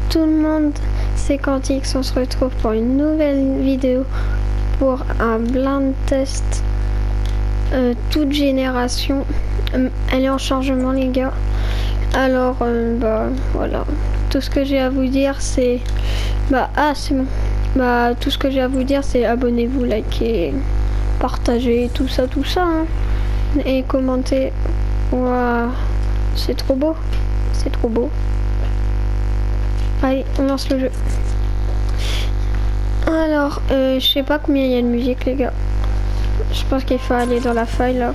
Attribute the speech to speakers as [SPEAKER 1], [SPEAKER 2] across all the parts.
[SPEAKER 1] tout le monde, c'est Quantix, on se retrouve pour une nouvelle vidéo pour un blind test toute génération. Elle est en chargement les gars. Alors voilà, tout ce que j'ai à vous dire c'est c'est bon. Tout ce que j'ai à vous dire c'est abonnez-vous, likez, partagez, tout ça hein. Et commentez. Waouh, c'est trop beau, c'est trop beau. Allez, on lance le jeu. Alors, je sais pas combien il y a de musique les gars. Je pense qu'il faut aller dans la faille là.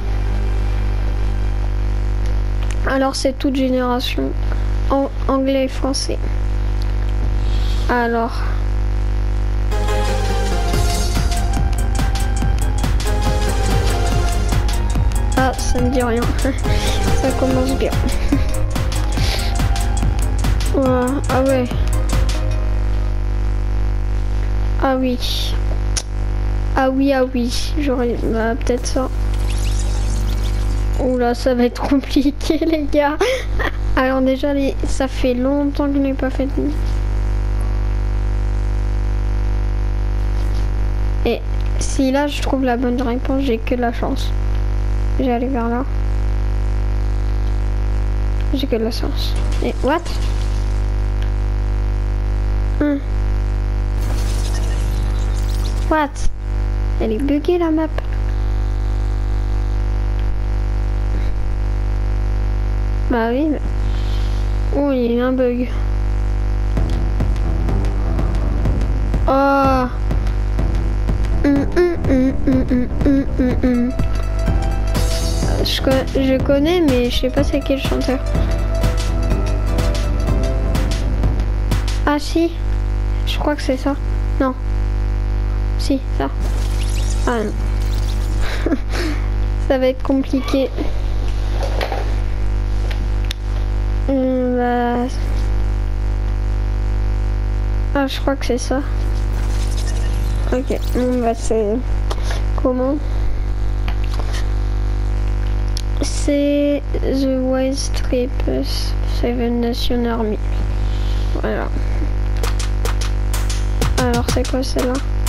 [SPEAKER 1] Alors c'est toute génération, anglais et français. Alors. Ah, ça me dit rien. Ça commence bien. Ouais, ah ouais. Ah oui. Ah oui. J'aurais peut-être ça. Oula, ça va être compliqué les gars. Alors déjà, ça fait longtemps que je n'ai pas fait de... Et si là je trouve la bonne réponse, j'ai que de la chance. J'ai allé vers là. J'ai que de la chance. Et what? What? Elle est buggée la map. Bah oui. Mais... oh, il y a un bug. Oh. Je connais, mais je sais pas c'est quel chanteur. Ah si, je crois que c'est ça. Non. Si, ça. Ah non. Ça va être compliqué. Ah, je crois que c'est ça. Ok, c'est... comment? C'est The White Stripes, Seven Nation Army. Voilà. Alors c'est quoi celle-là?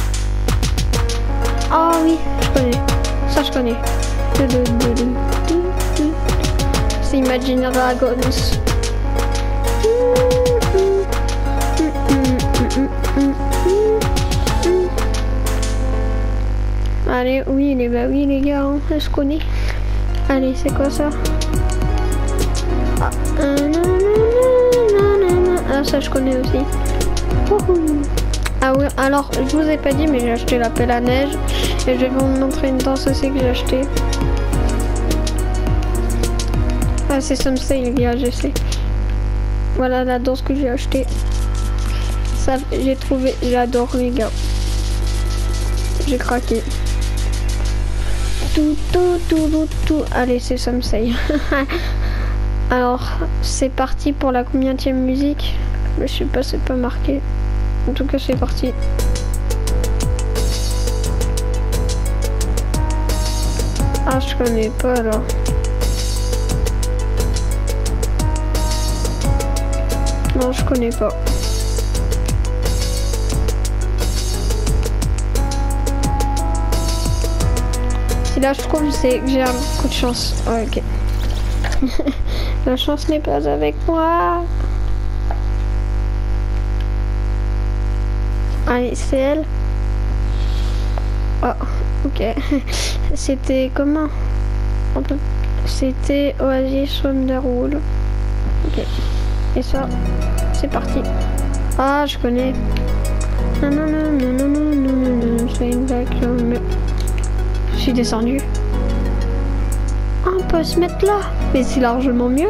[SPEAKER 1] Ah oui, je connais. Ça je connais. C'est Imagine Dragons. Allez, oui les gars, hein, je connais. Allez, c'est quoi ça? Ah, ça je connais aussi. Ah oui, alors je vous ai pas dit mais j'ai acheté la pelle à neige et je vais vous montrer une danse aussi que j'ai acheté. Ah, c'est Somsei les gars, je sais. Voilà la danse que j'ai acheté. Ça j'ai trouvé, j'adore les gars. J'ai craqué. Tout. Allez, c'est Somsei. Alors, c'est parti pour la combienième musique? Je sais pas, c'est pas marqué. En tout cas, c'est parti. Ah, je connais pas alors. Non, je connais pas. Si là je trouve, c'est que j'ai un coup de chance. Ouais, ok. La chance n'est pas avec moi. Allez, c'est elle. Oh, ok. C'était comment? C'était Oasis Wonderwall. Ok. Et ça, c'est parti. Ah, je connais. Non, c'est une blague. Je suis descendu. Ah, on peut se mettre là. Mais c'est largement mieux.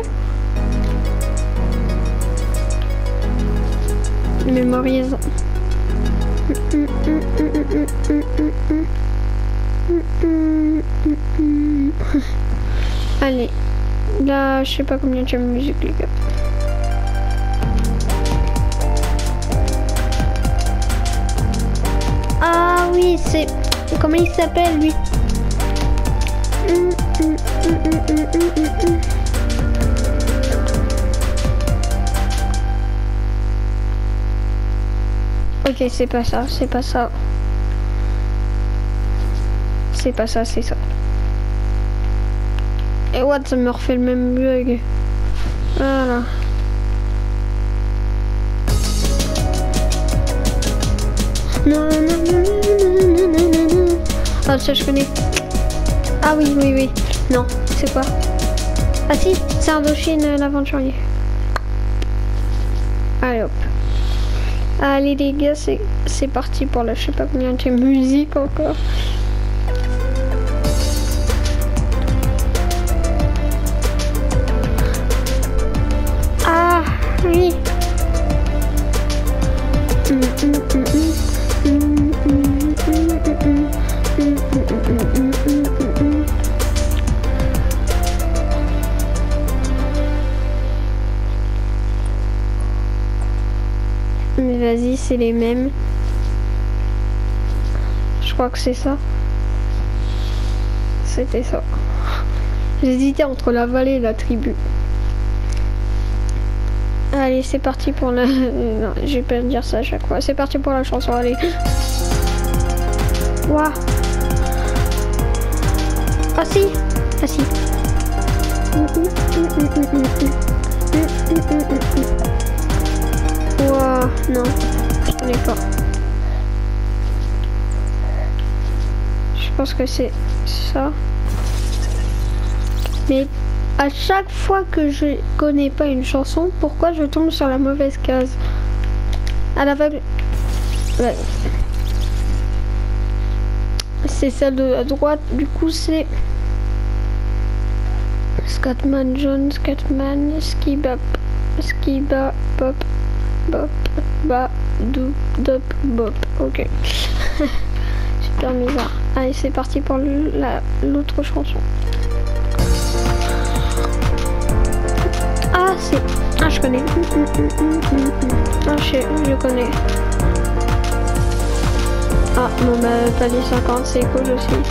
[SPEAKER 1] Mémorise. Allez. Là, je sais pas combien tu as de musique, les gars. Ah oui, c'est... comment il s'appelle, lui? Ok, c'est pas ça, c'est pas ça. C'est pas ça, c'est ça. Et what, ça me refait le même bug. Voilà. Non, non, non, non, non, non, non. Ah, ça je connais. Ah oui, oui, oui. Non, c'est quoi? Ah si, c'est Indochine l'aventurier. Allez hop. Allez les gars, c'est parti pour la je sais pas combien de musique encore. Ah oui. Mais vas-y, c'est les mêmes. Je crois que c'est ça. C'était ça. J'hésitais entre la vallée et la tribu. Allez, c'est parti pour la... Non, je vais pas dire ça à chaque fois. C'est parti pour la chanson, allez. Waouh. Ah si. Ah si. Waouh, non. Je connais pas. Je pense que c'est ça. Mais à chaque fois que je connais pas une chanson, pourquoi je tombe sur la mauvaise case? À l'aveugle. Ouais. C'est celle de la droite, du coup c'est Scatman John, Scatman, Skibap, Skiba, Pop, Bop, Ba, Dou, Dop, Bop. Ok. Super bizarre. Allez, c'est parti pour l'autre chanson. Ah, c'est... Ah, je connais. Ah, je connais. Ah, bon bah, t'as dit 50, c'est cool aussi.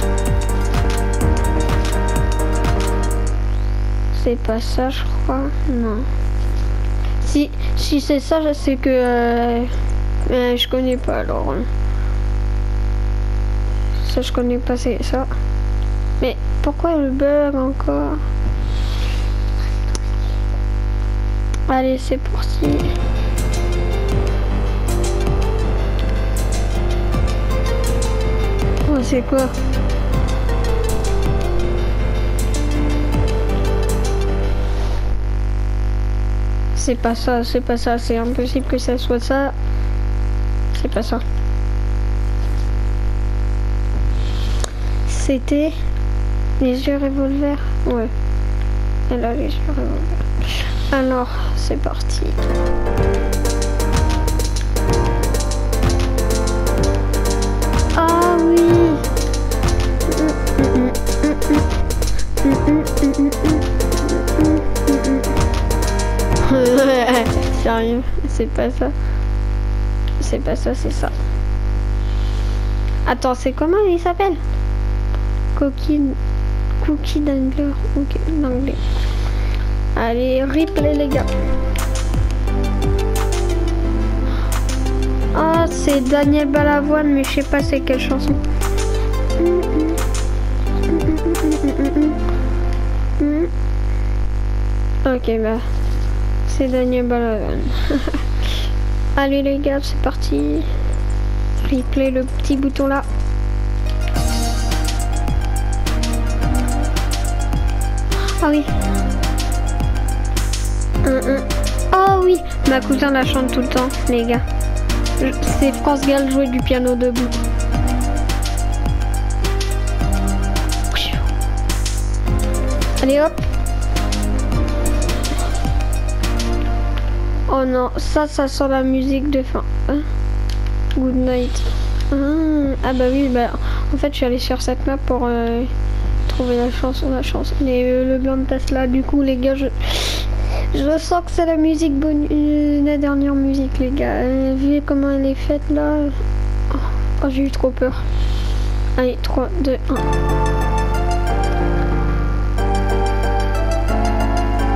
[SPEAKER 1] C'est pas ça, je crois. Non. Si c'est ça, je sais que... je connais pas, alors. Ça, je connais pas, c'est ça. Mais pourquoi le bug encore? Allez, c'est parti. Oh, c'est quoi? C'est pas ça, c'est pas ça. C'est impossible que ça soit ça. C'est pas ça. C'était les yeux revolver. Ouais. Elle a les yeux revolver. Alors, c'est parti. Ah oui. Sérieux, c'est pas ça. C'est pas ça, c'est ça. Attends, c'est comment il s'appelle? Cookie d'Angler. Ok, d'anglais. Allez, replay les gars. Ah, c'est Daniel Balavoine, mais je sais pas c'est quelle chanson. Ok, bah, c'est Daniel Balavoine. Allez les gars, c'est parti. Replay le petit bouton là. Ah oui. Oh oui, ma cousin la chante tout le temps, les gars. C'est France Gall jouer du piano debout. Allez hop. Oh non, ça sent la musique de fin. Hein? Good night. Ah bah oui, bah en fait je suis allée sur cette map pour trouver la chanson. Le blanc de Tesla, du coup les gars, je sens que c'est la musique la dernière musique les gars. Vu comment elle est faite là. Oh, j'ai eu trop peur. Allez, 3, 2, 1.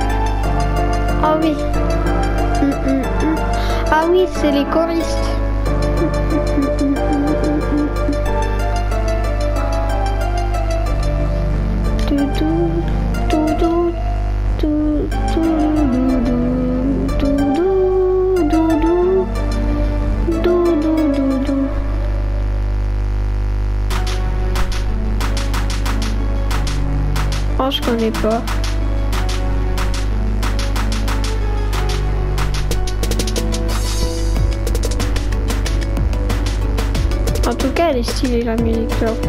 [SPEAKER 1] Ah oui. Ah oui, c'est les choristes. Oh, je connais pas. En tout cas, elle est stylée la musique là.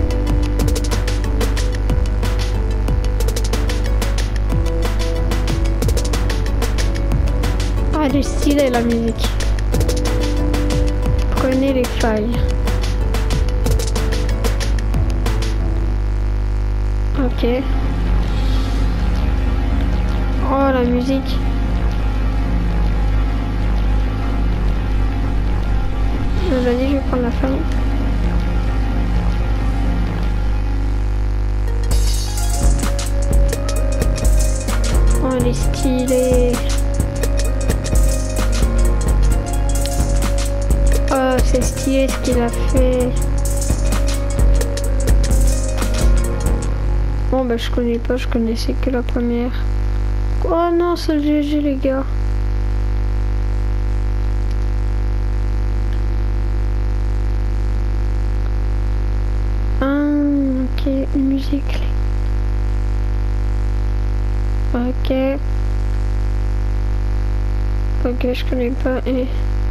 [SPEAKER 1] Ah, elle est stylée la musique. Prenez les failles. Ok. Oh, la musique. Vas-y, je vais prendre la faille. Oh, elle est stylée. Oh, c'est stylé ce qu'il a fait. Bon, bah, je connais pas, je connaissais que la première. Oh non, c'est le GG, les gars. Ah, ok, une musique. Ok. Ok, je connais pas. Et...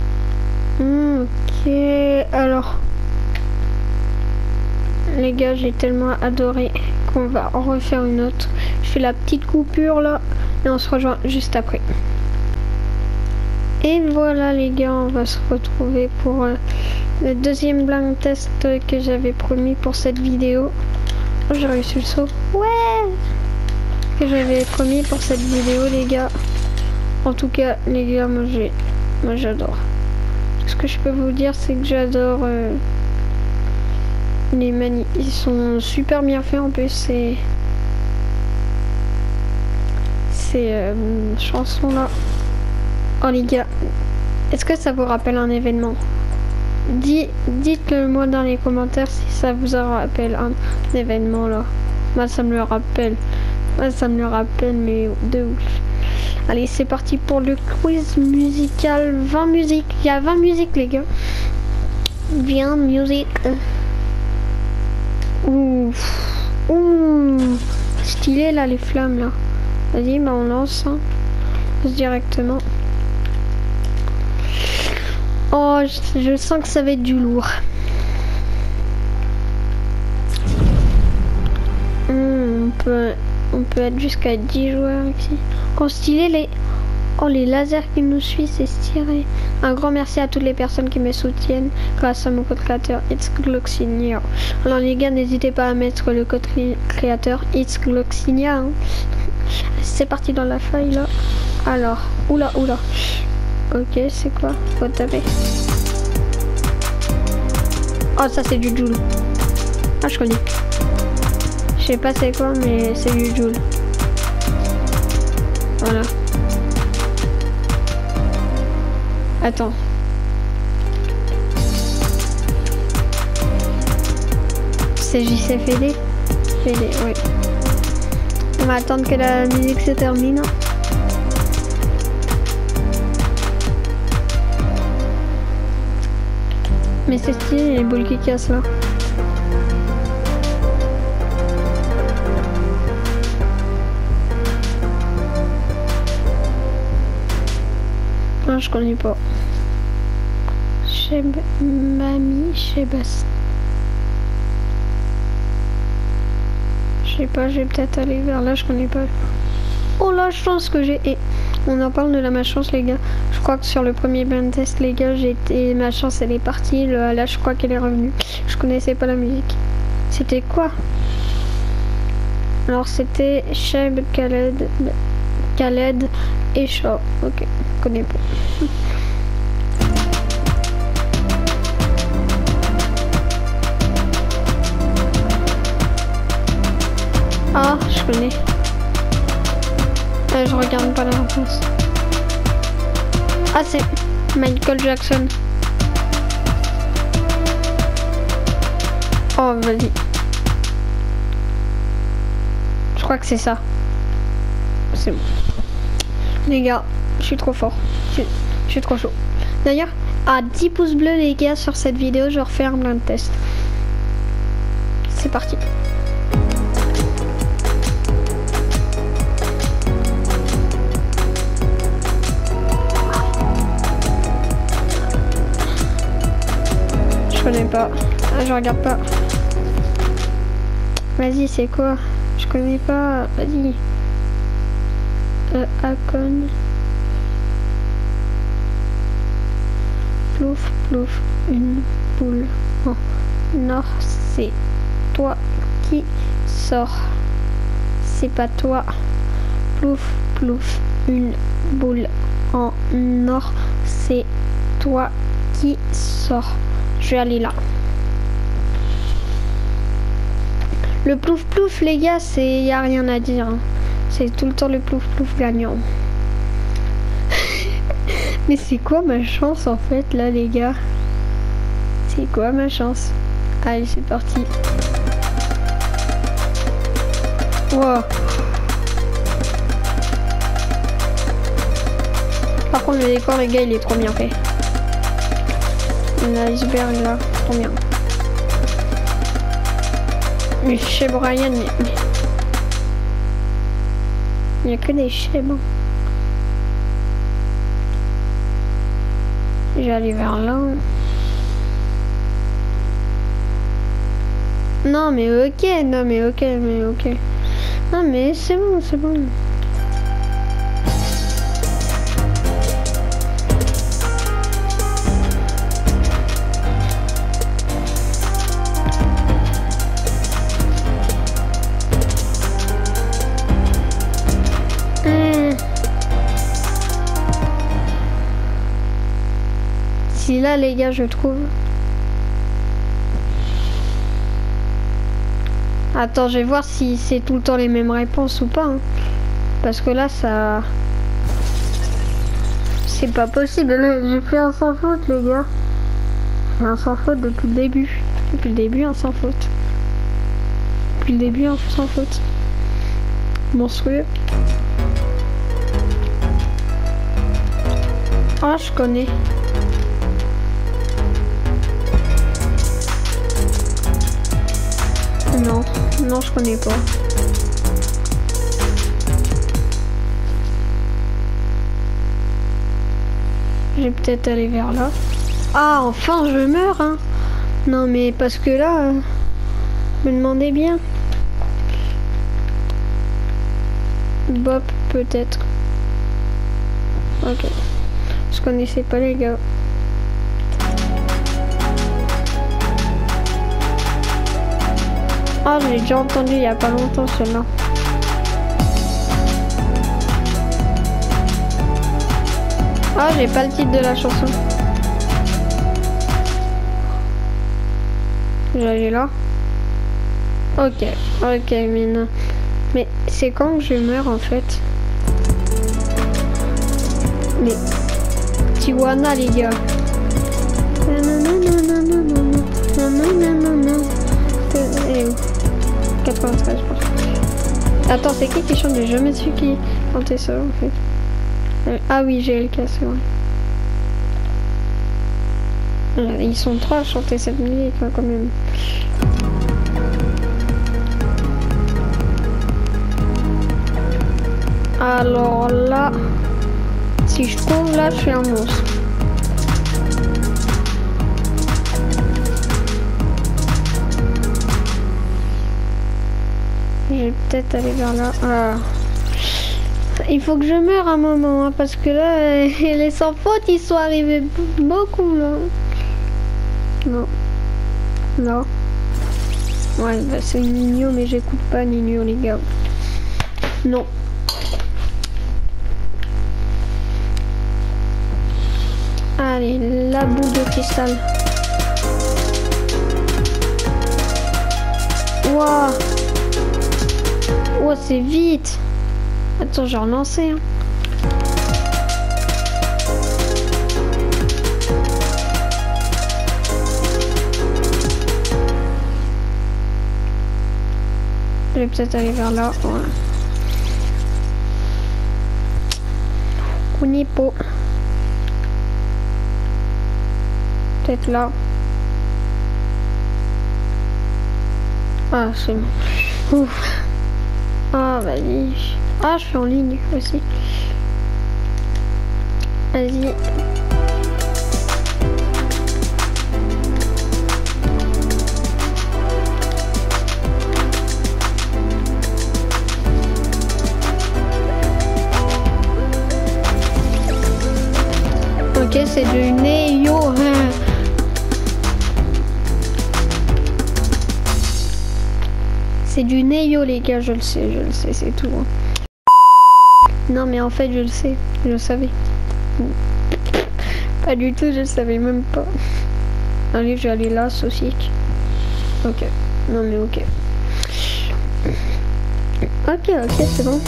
[SPEAKER 1] ok, alors. Les gars, j'ai tellement adoré qu'on va en refaire une autre. Je fais la petite coupure là et on se rejoint juste après. Et voilà les gars, on va se retrouver pour le deuxième blind test que j'avais promis pour cette vidéo. Oh, j'ai réussi le saut. Ouais! Que j'avais promis pour cette vidéo les gars. En tout cas les gars, moi j'adore. Ce que je peux vous dire, c'est que j'adore les manies. Ils sont super bien faits en plus. Ces chansons là. Oh les gars, est-ce que ça vous rappelle un événement? Dites-le moi dans les commentaires si ça vous rappelle un événement là. Moi ça me le rappelle. Moi ça me le rappelle, mais de ouf. Allez, c'est parti pour le quiz musical. 20 musiques. Il y a 20 musiques les gars. 20 musiques. Ouh. Ouh. Stylé là les flammes là. Vas-y, bah on lance hein. Directement. Oh, je sens que ça va être du lourd. On peut être jusqu'à 10 joueurs ici. Oh, stylé les lasers qui nous suivent, c'est stylé. Un grand merci à toutes les personnes qui me soutiennent grâce à mon code créateur ItsGloxinia. Alors les gars, n'hésitez pas à mettre le code créateur ItsGloxinia. Hein. C'est parti dans la feuille là. Alors, oula. Ok, c'est quoi? Faut taper. Oh, ça c'est du Joule. Ah, je connais. Je sais pas c'est quoi, mais c'est du Joule. Voilà. Attends. C'est JCFD? FD, oui. On va attendre que la musique se termine. Mais c'est stylé les boules qui cassent là. Non, je connais pas. Mamie Chebas. Je sais pas, je vais peut-être aller vers là, je connais pas. Oh la chance que j'ai. Et on en parle de la malchance les gars. Je crois que sur le premier blind test les gars, ma chance elle est partie. Là je crois qu'elle est revenue. Je connaissais pas la musique. C'était quoi? Alors c'était Cheb, Khaled et Shaw. Ok, je connais pas. Ah, je connais. Je regarde pas la réponse. Ah, c'est Michael Jackson. Oh, vas-y. Je crois que c'est ça. C'est bon. Les gars, je suis trop fort. Je suis trop chaud. D'ailleurs, à 10 pouces bleus les gars sur cette vidéo, je refais un blind test. C'est parti. Je connais pas. Ah, je regarde pas. Vas-y, c'est quoi? Je connais pas. Vas-y. Akon. Plouf, plouf. Une boule en or. C'est toi qui sors. C'est pas toi. Plouf, plouf. Une boule en or. C'est toi qui sors. Je vais aller là. Le plouf plouf les gars, c'est y a rien à dire. Hein. C'est tout le temps le plouf plouf gagnant. Mais c'est quoi ma chance en fait là les gars? C'est quoi ma chance? Allez c'est parti. Wow. Par contre le décor les gars il est trop bien fait. L'iceberg là, trop bien. Mais chez Brian, il n'y a que des chèvres. Je vais aller vers là. Non mais ok, non mais ok, mais ok. Non mais c'est bon, c'est bon. Là les gars je trouve. Attends je vais voir si c'est tout le temps les mêmes réponses ou pas hein. Parce que là ça c'est pas possible. J'ai fait un sans faute les gars. Un sans faute depuis le début. Depuis le début un sans faute. Depuis le début un sans faute. Monstrueux. Ah je connais. Non, non, je connais pas. Je vais peut-être aller vers là. Ah, enfin, je meurs, hein. Non, mais parce que là, me demandez bien. Bob, peut-être. Ok. Je connaissais pas les gars. Ah, je l'ai déjà entendu il y a pas longtemps celui-là. Ah, j'ai pas le titre de la chanson. J'allais là. Ok, ok, mais non. Mais c'est quand que je meurs en fait? Mais Tijuana les gars. 93 je pense. Attends, c'est qui chante? J'ai jamais su qui chantait ça en fait. Ah oui, GLK, c'est vrai. Ils sont trois à chanter cette musique hein, quand même. Alors là, si je trouve là, je suis un monstre. Je vais peut-être aller vers là. Ah. Il faut que je meure un moment, hein, parce que là, les sans faute, ils sont arrivés beaucoup là. Non. Non. Ouais, bah, c'est Nino, mais j'écoute pas Nino, les gars. Non. Allez, la boule de cristal. Waouh. Oh, c'est vite. Attends, j'ai relancé. Hein. Je vais peut-être aller vers là. Voilà. On n'y est pas. Peut-être là. Ah, c'est bon. Ouf. Ah, vas-y. Ah, je suis en ligne aussi. Vas-y. Ok, c'est du Neo. C'est du Neo, les gars, je le sais, c'est tout. Non, mais en fait, je le sais, je le savais. Pas du tout, je le savais même pas. Allez, je vais aller là, saucique. Ok, non mais ok. Ok, c'est bon.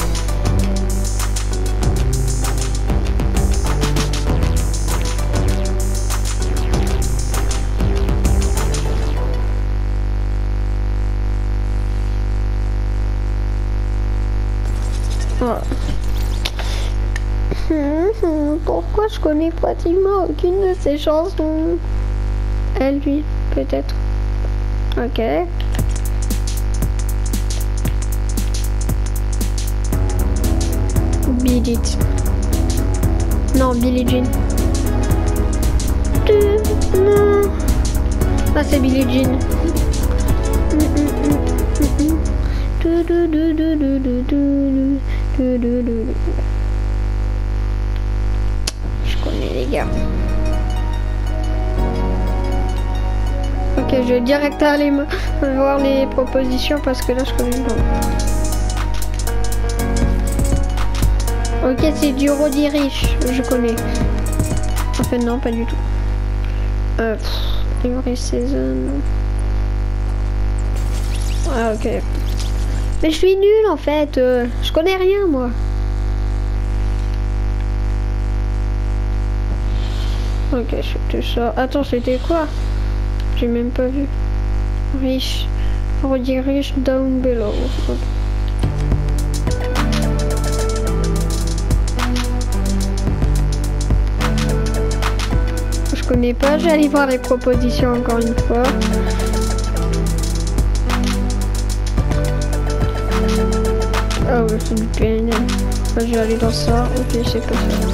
[SPEAKER 1] Pourquoi je connais pratiquement aucune de ces chansons? Elle, lui, peut-être. Ok. Beat It. Non, Billie Jean. Ah, c'est Billie Jean. Je connais les gars. Ok, je vais direct aller voir les propositions parce que là je connais pas. Ok, c'est du Roddy Ricch, je connais. En fait non, pas du tout. Every Season. Ah ok. Mais je suis nulle en fait, je connais rien moi. Ok, je fais tout ça. Attends, c'était quoi? J'ai même pas vu. Rich. Roddy Ricch Down Below. Okay. Je connais pas, j'allais voir les propositions encore une fois. Ah ouais, c'est du PNL. Je vais aller dans ça. Ok, c'est pas ça.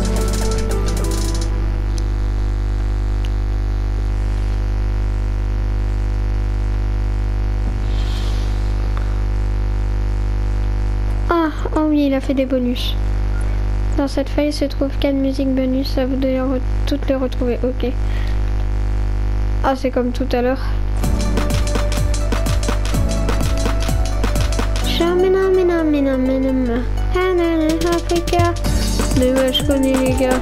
[SPEAKER 1] Oh oui, il a fait des bonus. Dans cette feuille se trouvent 4 musiques bonus. À vous de toutes les retrouver. Ok. Ah, c'est comme tout à l'heure. Africa. Mais ouais, je connais les gars.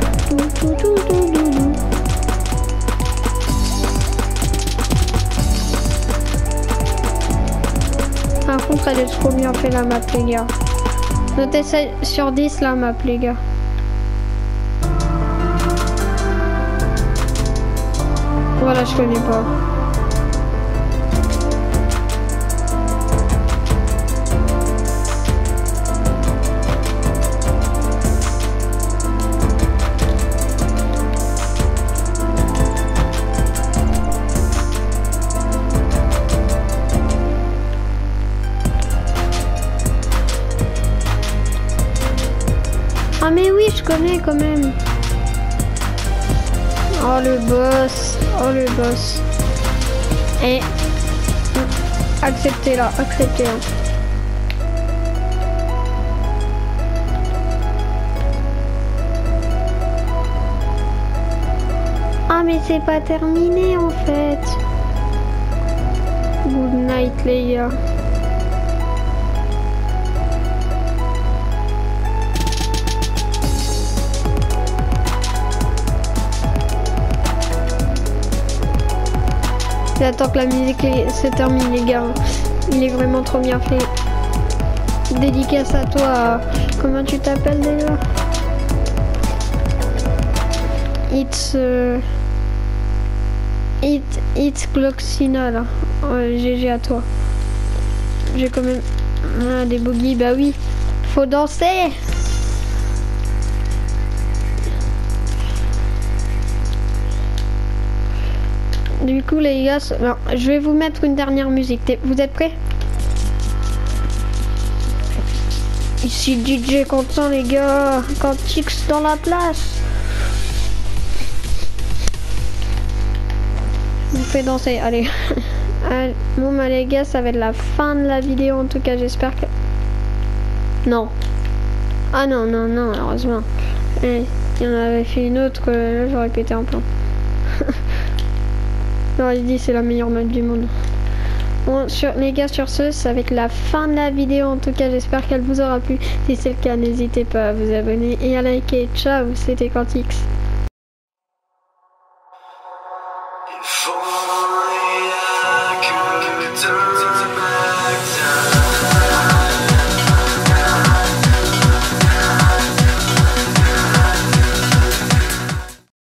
[SPEAKER 1] Par contre, elle est trop bien fait la map, les gars. Notez ça sur 10 la map, les gars. Voilà, je connais pas. Ah mais oui, je connais quand même. Oh le boss. Oh le boss. Et acceptez-la, acceptez-la. Ah mais c'est pas terminé en fait. Good night les gars. J'attends que la musique se termine les gars. Il est vraiment trop bien fait. Dédicace à toi. Comment tu t'appelles déjà? It's Gloxina là. Ouais, GG à toi. J'ai quand même Ah, des boogies, bah oui. Faut danser. Du coup les gars, bon, je vais vous mettre une dernière musique. Vous êtes prêts? Ici DJ Quentin les gars, Quantix dans la place. Je vous fais danser, allez. Bon bah les gars, ça va être la fin de la vidéo en tout cas, j'espère que... Non. Ah non, non, non, heureusement. Il y en avait fait une autre, là j'aurais pété un plomb. J'aurais dit c'est la meilleure note du monde. Bon, les gars, sur ce, ça va être la fin de la vidéo. En tout cas, j'espère qu'elle vous aura plu. Si c'est le cas, n'hésitez pas à vous abonner et à liker. Ciao, c'était Quantix.
[SPEAKER 2] Il faut rien que demain.